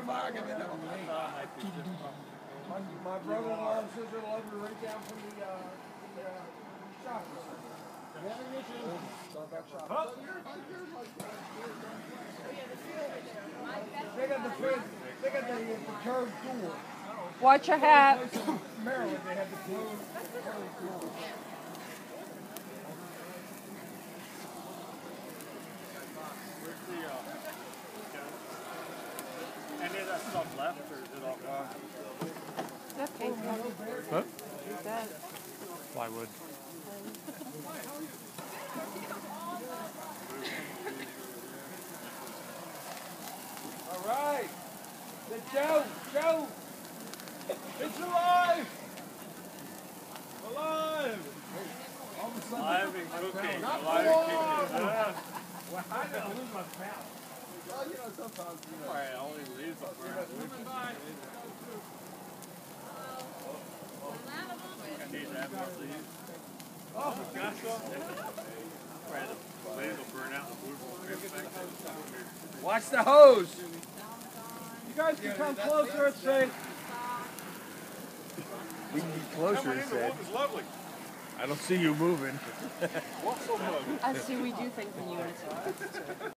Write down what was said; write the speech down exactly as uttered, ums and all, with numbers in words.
back and then my, my brother-in-law and sister-in-law were right down from the, uh, the uh, shopping center. Huh? They got the big, they got the, the curved door. Watch your hat. Maryland, they had the curved door. Any of that stuff left, or is it all gone? Okay. Huh? That. Plywood. All right. The Joe, Joe. It's alive. Alive. All of a sudden, Live and cooking. Not Live and cooking. Well, I didn't lose my pound. Well, you know, sometimes, you know. All right, only leaves them for I need that more leaves. Oh, got some. Right, the leaves will burn out the blue. Watch the hose. You guys can come closer and say. We can get closer, he said. It's lovely. I don't see you moving. What's so lovely? I see we do things in unison.